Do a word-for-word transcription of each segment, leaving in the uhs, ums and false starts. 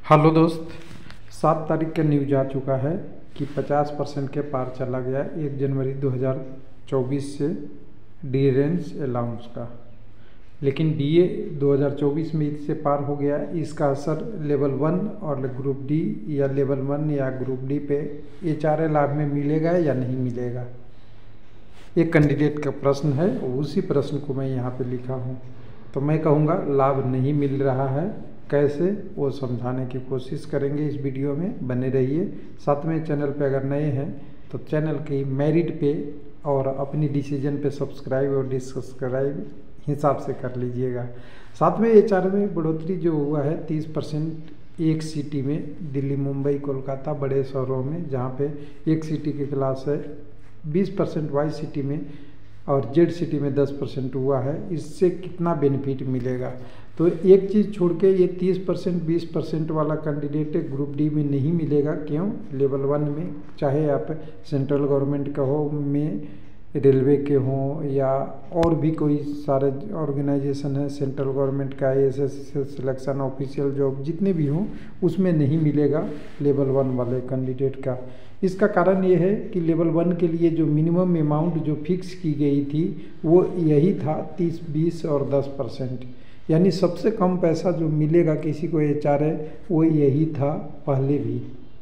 Hello दोस्त, सात तारीख का न्यूज आ चुका है कि पचास परसेंट के पार चला गया एक जनवरी दो हज़ार चौबीस से डिफरेंस अलाउंस का। लेकिन डीए दो हज़ार चौबीस में इससे पार हो गया। इसका असर लेवल वन और ग्रुप डी या लेवल वन या ग्रुप डी पे एचआरए लाभ में मिलेगा या नहीं मिलेगा, एक कैंडिडेट का प्रश्न है। उसी प्रश्न को मैं यहाँ पे लिखा हूँ। तो मैं कहूँगा लाभ नहीं मिल रहा है, कैसे वो समझाने की कोशिश करेंगे। इस वीडियो में बने रहिए। साथ में चैनल पे अगर नए हैं तो चैनल की मेरिट पे और अपनी डिसीजन पे सब्सक्राइब और डिसब्सक्राइब हिसाब से कर लीजिएगा। साथ में एचआर में बढ़ोतरी जो हुआ है तीस परसेंट एक सिटी में, दिल्ली, मुंबई, कोलकाता, बड़े शहरों में, जहाँ पे एक सिटी की क्लास है बीस परसेंट, वाई सिटी में और जेड सिटी में दस परसेंट हुआ है। इससे कितना बेनिफिट मिलेगा? तो एक चीज़ छोड़ के ये तीस परसेंट बीस परसेंट वाला कैंडिडेट ग्रुप डी में नहीं मिलेगा। क्यों? लेवल वन में चाहे आप सेंट्रल गवर्नमेंट का हो, में रेलवे के हों या और भी कोई सारे ऑर्गेनाइजेशन है सेंट्रल गवर्नमेंट का, S S selection, official job जितने भी हों, उसमें नहीं मिलेगा लेवल वन वाले कैंडिडेट का। इसका कारण ये है कि लेवल वन के लिए जो मिनिमम अमाउंट जो फिक्स की गई थी वो यही था तीस, बीस और दस परसेंट, यानी सबसे कम पैसा जो मिलेगा किसी को एचआरए वो यही था पहले भी,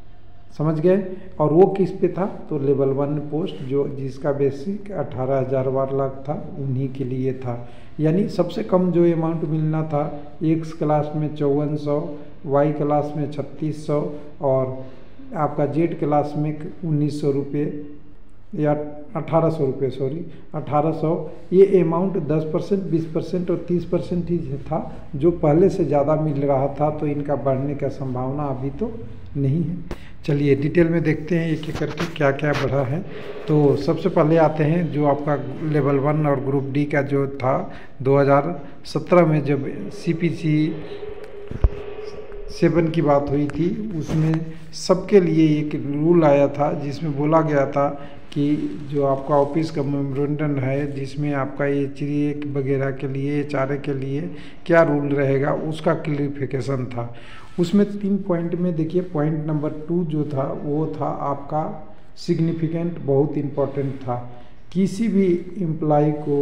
समझ गए। और वो किस पे था? तो लेवल वन पोस्ट जो जिसका बेसिक अठारह हज़ार वार लाख था उन्हीं के लिए था। यानी सबसे कम जो अमाउंट मिलना था एक्स क्लास में चौवन सौ, वाई क्लास में छत्तीस सौ और आपका जेड क्लास में उन्नीस सौ रुपये या अठारह सौ रुपये सॉरी अठारह सौ। ये अमाउंट दस परसेंट, बीस परसेंट और तीस परसेंट ही था, जो पहले से ज़्यादा मिल रहा था। तो इनका बढ़ने का संभावना अभी तो नहीं है। चलिए डिटेल में देखते हैं एक एक करके क्या क्या बढ़ा है। तो सबसे पहले आते हैं जो आपका लेवल वन और ग्रुप डी का जो था दो हज़ार सत्रह में जब सीपीसी सेवन की बात हुई थी, उसमें सबके लिए एक रूल आया था जिसमें बोला गया था कि जो आपका ऑफिस का मेमोरेंडम है जिसमें आपका ये चिड़िए वगैरह के लिए, चारे के लिए क्या रूल रहेगा उसका क्लियरिफिकेशन था। उसमें तीन पॉइंट में देखिए, पॉइंट नंबर टू जो था वो था आपका सिग्निफिकेंट, बहुत इम्पोर्टेंट था। किसी भी एम्प्लॉय को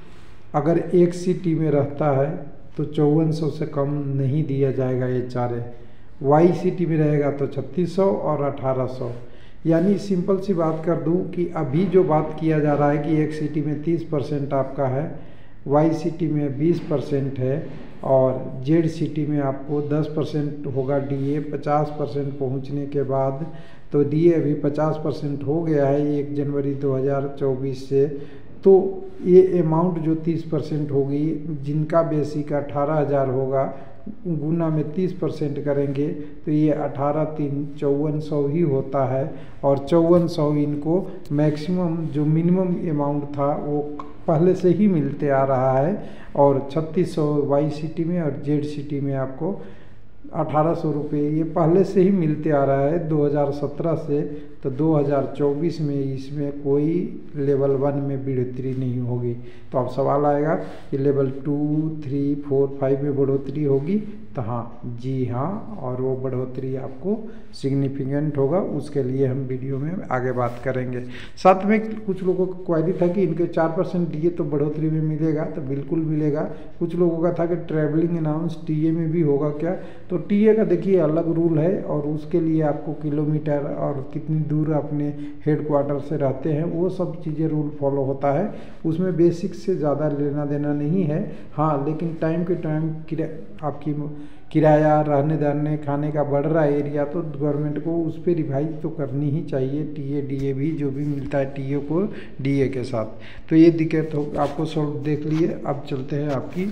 अगर एक सिटी में रहता है तो चौवन सौ से कम नहीं दिया जाएगा एचआरए। वाई सिटी में रहेगा तो छत्तीस सौ और अठारह सौ। यानी सिंपल सी बात कर दूं कि अभी जो बात किया जा रहा है कि एक सिटी में तीस परसेंट आपका है, वाई सिटी में बीस परसेंट है और जेड सिटी में आपको दस परसेंट होगा डीए पचास परसेंट पहुंचने के बाद। तो डीए अभी पचास परसेंट हो गया है एक जनवरी दो हज़ार चौबीस से। तो ये अमाउंट जो तीस परसेंट होगी, जिनका बेसिक अठारह हज़ार होगा, गुना में तीस परसेंट करेंगे तो ये अठारह तीन चौवन सौ ही होता है। और चौवन सौ इनको मैक्सिमम जो मिनिमम अमाउंट था वो पहले से ही मिलते आ रहा है। और छत्तीस सौ वाई सिटी में और जेड सिटी में आपको अठारह सौ रुपये ये पहले से ही मिलते आ रहा है दो हज़ार सत्रह से। तो दो हज़ार चौबीस में इसमें कोई लेवल वन में बढ़ोतरी नहीं होगी। तो अब सवाल आएगा कि level two, three, four, five में बढ़ोतरी होगी? तो हाँ, जी हाँ, और वो बढ़ोतरी आपको सिग्निफिकेंट होगा। उसके लिए हम वीडियो में आगे बात करेंगे। साथ में कुछ लोगों को क्वेरी था कि इनके चार परसेंट डीए तो बढ़ोतरी में मिलेगा, तो बिल्कुल मिलेगा। कुछ लोगों का था कि ट्रैवलिंग अलाउंस टीए में भी होगा क्या? तो टीए का देखिए अलग रूल है और उसके लिए आपको किलोमीटर और कितनी दूर अपने हेड क्वार्टर से रहते हैं वो सब चीज़ें रूल फॉलो होता है। उसमें बेसिक से ज़्यादा लेना देना नहीं है। हाँ, लेकिन टाइम के टाइम आपकी किराया, रहने दहने, खाने का बढ़ रहा है एरिया, तो गवर्नमेंट को उस पर रिवाइज तो करनी ही चाहिए। टीए डीए भी जो भी मिलता है टीए को डीए के साथ। तो ये दिक्कत हो आपको सॉल्व देख लिए। अब चलते हैं आपकी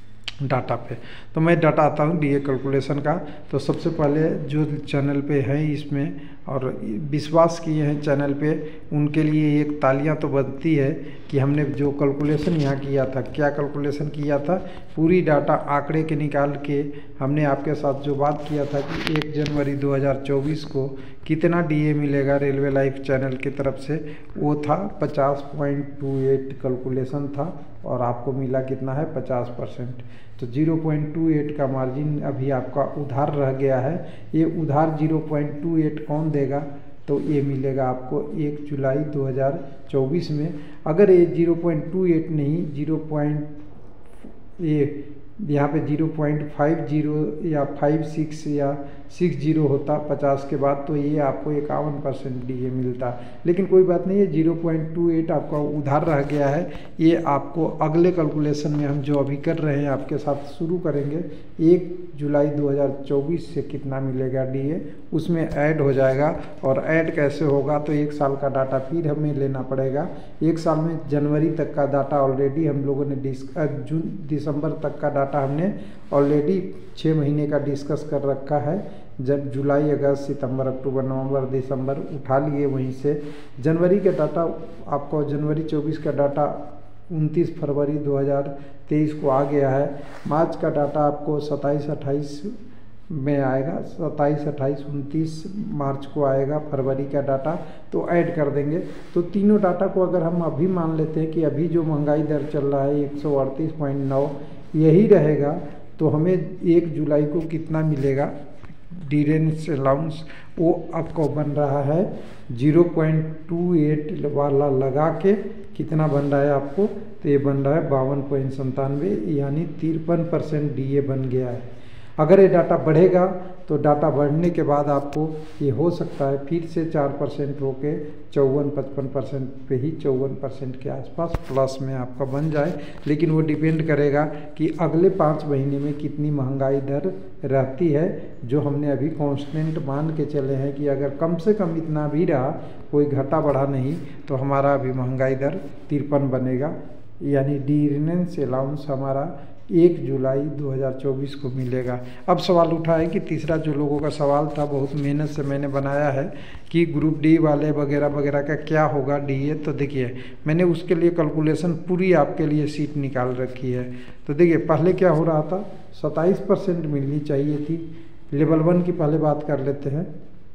डाटा पे। तो मैं डाटा आता हूँ डीए कैलकुलेशन का। तो सबसे पहले जो चैनल पे है इसमें और विश्वास किए हैं चैनल पे, उनके लिए एक तालियां तो बनती है कि हमने जो कैलकुलेशन यहाँ किया था, क्या कैलकुलेशन किया था, पूरी डाटा आंकड़े के निकाल के हमने आपके साथ जो बात किया था कि एक जनवरी दो हज़ार चौबीस को कितना डीए मिलेगा रेलवे लाइफ चैनल की तरफ से, वो था पचास पॉइंट टू एट कैलकुलेशन था और आपको मिला कितना है पचास परसेंट। तो ज़ीरो पॉइंट टू एट का मार्जिन अभी आपका उधार रह गया है। ये उधार ज़ीरो पॉइंट टू एट कौन देगा, तो ये मिलेगा आपको एक जुलाई दो हज़ार चौबीस में। अगर ये ज़ीरो पॉइंट टू एट नहीं ज़ीरो पॉइंट ये यहाँ पे ज़ीरो पॉइंट फाइव ज़ीरो या फाइव सिक्स या सिक्स ज़ीरो होता पचास के बाद, तो ये आपको इक्यावन परसेंट डी ए मिलता। लेकिन कोई बात नहीं है, ज़ीरो पॉइंट टू एट आपका उधार रह गया है। ये आपको अगले कैलकुलेशन में हम जो अभी कर रहे हैं आपके साथ शुरू करेंगे, एक जुलाई दो हज़ार चौबीस से कितना मिलेगा डी ए उसमें ऐड हो जाएगा। और ऐड कैसे होगा, तो एक साल का डाटा फिर हमें लेना पड़ेगा। एक साल में जनवरी तक का डाटा ऑलरेडी हम लोगों ने डिस जून दिसंबर तक का डाटा हमने ऑलरेडी छः महीने का डिस्कस कर रखा है। जब जुलाई अगस्त सितंबर अक्टूबर नवंबर दिसंबर उठा लिए, वहीं से जनवरी का डाटा आपको जनवरी चौबीस का डाटा उनतीस फरवरी दो हज़ार तेईस को आ गया है। मार्च का डाटा आपको सत्ताईस अट्ठाईस में आएगा, सत्ताईस अट्ठाईस उनतीस मार्च को आएगा फरवरी का डाटा, तो ऐड कर देंगे। तो तीनों डाटा को अगर हम अभी मान लेते हैं कि अभी जो महंगाई दर चल रहा है एक सौ अड़तीस पॉइंट नौ यही रहेगा, तो हमें एक जुलाई को कितना मिलेगा डिरेंस अलाउंस, वो आपको बन रहा है ज़ीरो पॉइंट टू एट वाला लगा के कितना बन रहा है आपको, तो ये बन रहा है बावन पॉइंट संतानवे, यानी तिरपन परसेंट डी ए बन गया है। अगर ये डाटा बढ़ेगा तो डाटा बढ़ने के बाद आपको ये हो सकता है फिर से चार परसेंट होके चौवन पचपन परसेंट पे ही चौवन परसेंट के आसपास प्लस में आपका बन जाए। लेकिन वो डिपेंड करेगा कि अगले पाँच महीने में कितनी महंगाई दर रहती है, जो हमने अभी कांस्टेंट मान के चले हैं कि अगर कम से कम इतना भी रहा, कोई घटा बढ़ा नहीं, तो हमारा अभी महंगाई दर तिरपन बनेगा, यानी डिरेंस अलाउंस हमारा एक जुलाई दो हज़ार चौबीस को मिलेगा। अब सवाल उठा है कि तीसरा जो लोगों का सवाल था, बहुत मेहनत से मैंने बनाया है कि ग्रुप डी वाले वगैरह वगैरह का क्या होगा डी ए। तो देखिए मैंने उसके लिए कैलकुलेशन पूरी आपके लिए सीट निकाल रखी है। तो देखिए पहले क्या हो रहा था, सत्ताईस परसेंट मिलनी चाहिए थी। लेवल वन की पहले बात कर लेते हैं।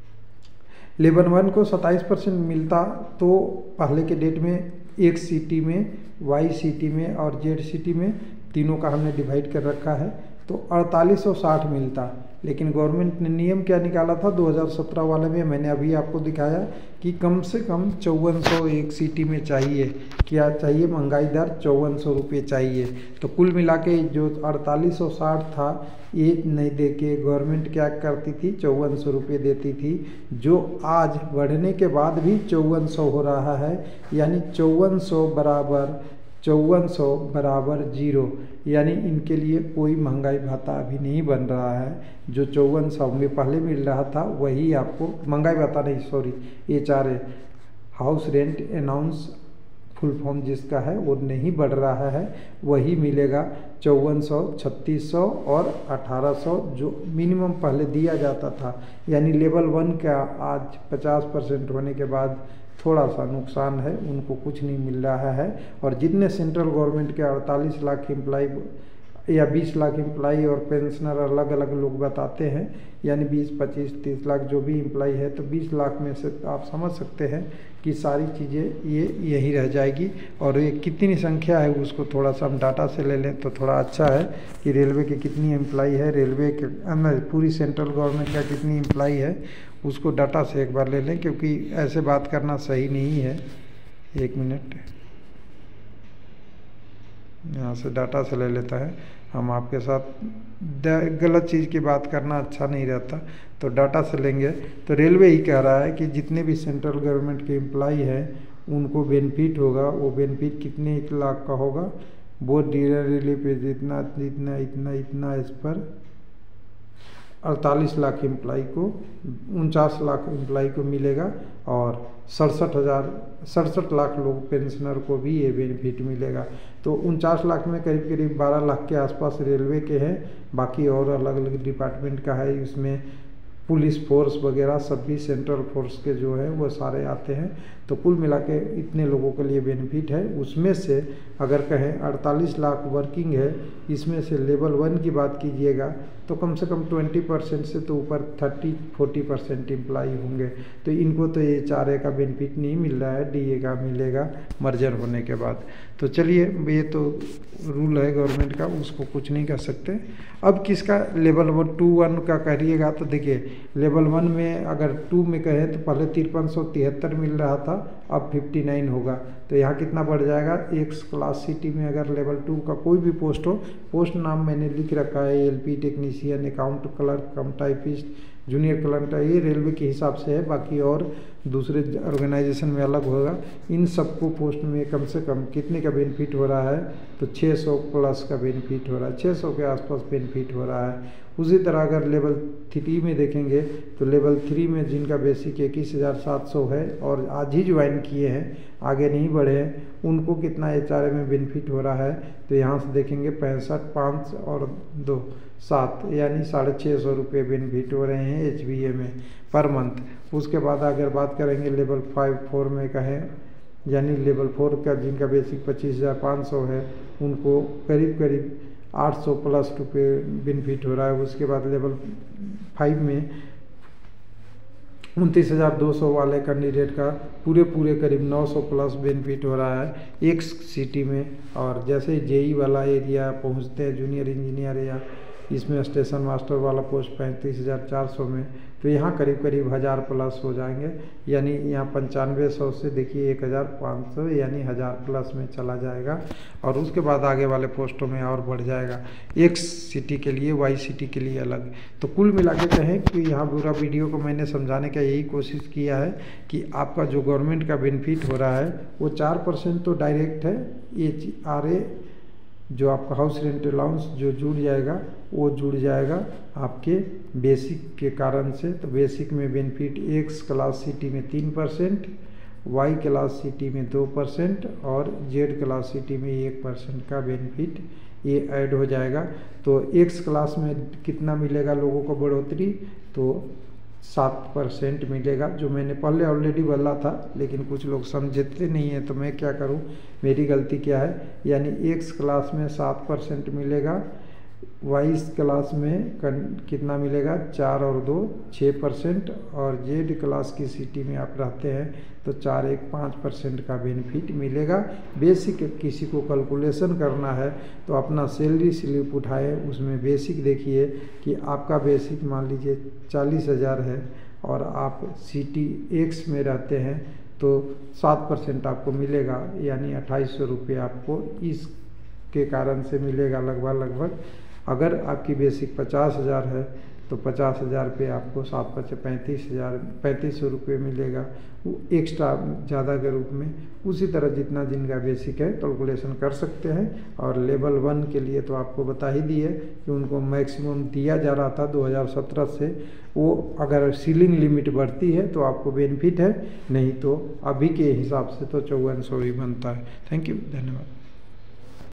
लेवल वन को सत्ताईस परसेंट मिलता तो पहले के डेट में एक सिटी में, वाई सिटी में और जेड सिटी में, तीनों का हमने डिवाइड कर रखा है, तो अड़तालीस सौ साठ मिलता। लेकिन गवर्नमेंट ने नियम क्या निकाला था दो हज़ार सत्रह वाले में, मैंने अभी आपको दिखाया कि कम से कम चौवन सौ एक सिटी में चाहिए। क्या चाहिए, महंगाई दर चौवन सौ रुपये चाहिए। तो कुल मिला के जो अड़तालीस सौ साठ था, ये नहीं दे के गवर्नमेंट क्या करती थी, चौवन सौ रुपये देती थी, जो आज बढ़ने के बाद भी चौवन सौ हो रहा है। यानी चौवन सौ बराबर चौवन सौ बराबर जीरो, यानी इनके लिए कोई महंगाई भत्ता अभी नहीं बन रहा है। जो चौवन सौ में पहले मिल रहा था वही आपको, महंगाई भत्ता नहीं सॉरी, ये चार house rent allowance full form जिसका है वो नहीं बढ़ रहा है, वही मिलेगा चौवन सौ, छत्तीस सौ और अठारह सौ जो मिनिमम पहले दिया जाता था। यानी लेवल वन का आज पचास परसेंट होने के बाद थोड़ा सा नुकसान है, उनको कुछ नहीं मिल रहा है। और जितने सेंट्रल गवर्नमेंट के अड़तालीस लाख एम्प्लाई या बीस लाख एम्प्लाई और पेंशनर अलग अलग लोग बताते हैं, यानी बीस पच्चीस तीस लाख जो भी एम्प्लाई है, तो बीस लाख में से आप समझ सकते हैं कि सारी चीज़ें ये यही रह जाएगी। और ये कितनी संख्या है उसको थोड़ा सा हम डाटा से ले लें तो थोड़ा अच्छा है कि रेलवे के कितनी एम्प्लाई है, रेलवे के अंदर पूरी सेंट्रल गवर्नमेंट का कितनी एम्प्लाई है, उसको डाटा से एक बार ले लें, क्योंकि ऐसे बात करना सही नहीं है। एक मिनट यहाँ से डाटा से ले लेता है, हम आपके साथ गलत चीज़ की बात करना अच्छा नहीं रहता, तो डाटा से लेंगे। तो रेलवे ही कह रहा है कि जितने भी सेंट्रल गवर्नमेंट के एम्प्लाई हैं उनको बेनिफिट होगा, वो बेनिफिट कितने एक लाख का होगा, वो डीलर रिलीफ जितना इतना इतना इतना इस पर अड़तालीस लाख एम्प्लाई को, उनचास लाख एम्प्लाई को मिलेगा और सड़सठ हज़ार सड़सठ लाख लोग पेंशनर को भी ये बेनिफिट मिलेगा। तो उनचास लाख में करीब करीब बारह लाख के आसपास रेलवे के हैं, बाकी और अलग अलग डिपार्टमेंट का है। इसमें पुलिस फोर्स वगैरह सब भी सेंट्रल फोर्स के जो है वो सारे आते हैं। तो कुल मिला के इतने लोगों के लिए बेनिफिट है। उसमें से अगर कहें अड़तालीस लाख वर्किंग है, इसमें से लेवल वन की बात कीजिएगा तो कम से कम ट्वेंटी परसेंट से तो ऊपर थर्टी फोर्टी परसेंट एम्प्लाई होंगे। तो इनको तो ये चार ए का बेनिफिट नहीं मिल रहा है, डी ए का मिलेगा मर्जर होने के बाद। तो चलिए, ये तो रूल है गवर्नमेंट का, उसको कुछ नहीं कर सकते। अब किसका लेवल वन टू वन का करिएगा तो देखिए, लेवल वन में अगर टू में कहें तो पहले तिरपन सौ तिहत्तर मिल रहा था, अब फिफ्टी नाइन होगा। तो यहाँ कितना बढ़ जाएगा, एक्स क्लास सिटी में अगर लेवल टू का कोई भी पोस्ट हो, पोस्ट नाम मैंने लिख रखा है L P technician, account clerk, cum typist, junior clerk, ये रेलवे के हिसाब से है, बाकी और दूसरे ऑर्गेनाइजेशन में अलग होगा। इन सबको पोस्ट में कम से कम कितने का बेनिफिट हो रहा है, तो छः सौ प्लस का बेनिफिट हो रहा है, छः सौ के आसपास बेनिफिट हो रहा है। उसी तरह अगर लेवल थ्री में देखेंगे तो लेवल थ्री में जिनका बेसिक इक्कीस हज़ार सात सौ है और आज ही ज्वाइन किए हैं, आगे नहीं बढ़े हैं, उनको कितना एच आर ए में बेनिफिट हो रहा है, तो यहाँ से देखेंगे पैंसठ पाँच और दो सात यानी साढ़े छः सौ रुपये बेनिफिट हो रहे हैं एच बी ए में पर मंथ। उसके बाद अगर बात करेंगे लेवल फाइव फोर में कहें, यानी लेवल फोर का जिनका बेसिक पच्चीस हज़ार पाँच सौ है, उनको करीब करीब आठ सौ प्लस रुपये बेनिफिट हो रहा है। उसके बाद लेवल फाइव में उनतीस हज़ार दो सौ वाले कैंडिडेट का पूरे पूरे करीब नौ सौ प्लस बेनिफिट हो रहा है एक सिटी में। और जैसे जेई वाला एरिया पहुंचते हैं, जूनियर इंजीनियर या इसमें स्टेशन मास्टर वाला पोस्ट पैंतीस हज़ार चार सौ में, तो यहाँ करीब करीब हज़ार प्लस हो जाएंगे, यानी यहाँ पंचानवे सौ से देखिए एक हज़ार पाँच सौ यानी हज़ार प्लस में चला जाएगा। और उसके बाद आगे वाले पोस्टों में और बढ़ जाएगा, एक सिटी के लिए वाई सिटी के लिए अलग। तो कुल मिला के कहें कि यहाँ पूरा वीडियो को मैंने समझाने का यही कोशिश किया है कि आपका जो गवर्नमेंट का बेनिफिट हो रहा है वो चार परसेंट तो डायरेक्ट है, एच आर ए जो आपका हाउस रेंट अलाउंस जो जुड़ जाएगा वो जुड़ जाएगा आपके बेसिक के कारण से। तो बेसिक में बेनिफिट एक्स क्लास सिटी में तीन परसेंट, वाई क्लास सिटी में दो परसेंट और जेड क्लास सिटी में एक परसेंट का बेनिफिट ये ऐड हो जाएगा। तो एक्स क्लास में कितना मिलेगा लोगों को बढ़ोतरी, तो सात परसेंट मिलेगा, जो मैंने पहले ऑलरेडी बोला था, लेकिन कुछ लोग समझते नहीं हैं, तो मैं क्या करूं, मेरी गलती क्या है। यानी एक्स क्लास में सात परसेंट मिलेगा, वाई क्लास में कितना मिलेगा, चार और दो छः परसेंट, और जेड क्लास की सिटी में आप रहते हैं तो चार एक पाँच परसेंट का बेनिफिट मिलेगा। बेसिक किसी को कैलकुलेशन करना है तो अपना सैलरी स्लिप उठाए, उसमें बेसिक देखिए कि आपका बेसिक मान लीजिए चालीस हज़ार है और आप सिटी एक्स में रहते हैं तो सात परसेंट आपको मिलेगा, यानी अट्ठाईस सौ रुपये आपको इसके कारण से मिलेगा लगभग लगभग। अगर आपकी बेसिक पचास हज़ार है तो पचास हज़ार पे आपको सात पचे पैंतीस हज़ार पैंतीस सौ रुपये मिलेगा वो एक्स्ट्रा ज़्यादा के रूप में। उसी तरह जितना जिनका बेसिक है कैलकुलेशन कर सकते हैं। और लेवल वन के लिए तो आपको बता ही दिए कि उनको मैक्सिमम दिया जा रहा था दो हज़ार सत्रह से, वो अगर सीलिंग लिमिट बढ़ती है तो आपको बेनिफिट है, नहीं तो अभी के हिसाब से तो चौवन सौ ही बनता है। थैंक यू, धन्यवाद।